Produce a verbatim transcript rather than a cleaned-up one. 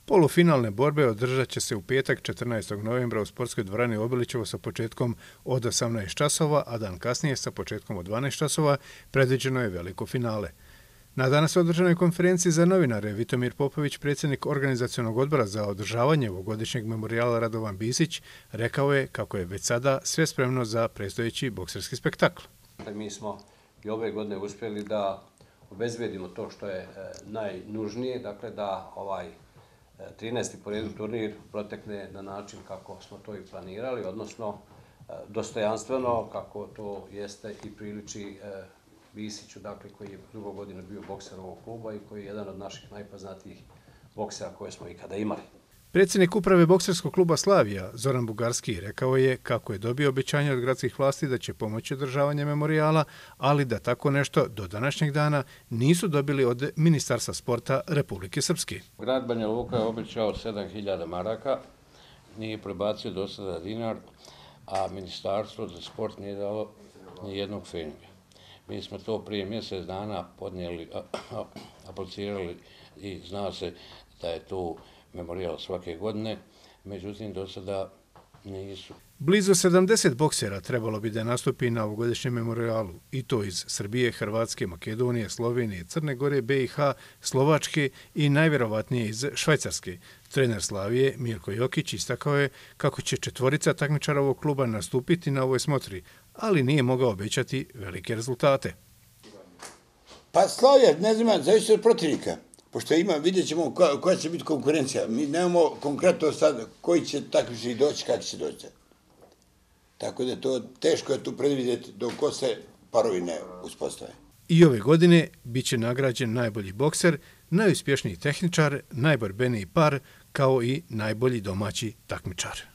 Polufinalne borbe održat će se u petak četrnaestog novembra u sportskoj dvorani Obilićevo sa početkom od osamnaest časova, a dan kasnije sa početkom od dvanaest časova predviđeno je veliko finale. Na danas održanoj konferenciji za novinare Vitomir Popović, predsjednik organizacionog odbora za održavanje ovogodišnjeg memorijala Radovan Bisić, rekao je kako je već sada sve spremno za predstojeći bokserski spektakl. Mi smo i ove godine uspjeli da obezbedimo to što je najnužnije, dakle da ovaj trinaesti po redu turnir protekne na način kako smo to i planirali, odnosno dostojanstveno, kako to jeste i priliči Bisiću, dakle, koji je dugo godina bio bokser ovog kluba i koji je jedan od naših najpoznatijih boksera koje smo ikada imali. Predsjednik uprave bokserskog kluba Slavija, Zoran Bugarski, rekao je kako je dobio obećanje od gradskih vlasti da će pomoći održavanje memorijala, ali da tako nešto do današnjeg dana nisu dobili od Ministarstva sporta Republike Srpske. Grad Banja Luka je obećao sedam hiljada maraka, nije prebacio do sada dinar, a Ministarstvo za sport nije dalo ni jednog feninga. Mi smo to prije mjesec dana podnijeli, aplicirali i zna se da je tu memorijal svake godine, međutim do sada nisu. Blizu sedamdeset boksera trebalo bi da nastupi na ovogodišnjem memorijalu, i to iz Srbije, Hrvatske, Makedonije, Slovenije, Crne Gore, B i H, Slovačke i najvjerovatnije iz Švajcarske. Trener Slavije, Mirko Jokić, istakao je kako će četvorica takmičara ovog kluba nastupiti na ovoj smotri, ali nije mogao obećati velike rezultate. Pa Slavija, ne znam, zavisi od protivnika. Pošto ima, vidjet ćemo koja će biti konkurencija. Mi nemamo konkretno sad koji će takmičari doći, kada će doći. Tako da je to teško je tu predvidjeti dok se parovi ne uspostave. I ove godine bit će nagrađen najbolji bokser, najuspješniji tehničar, najborbeniji par, kao i najbolji domaći takmičar.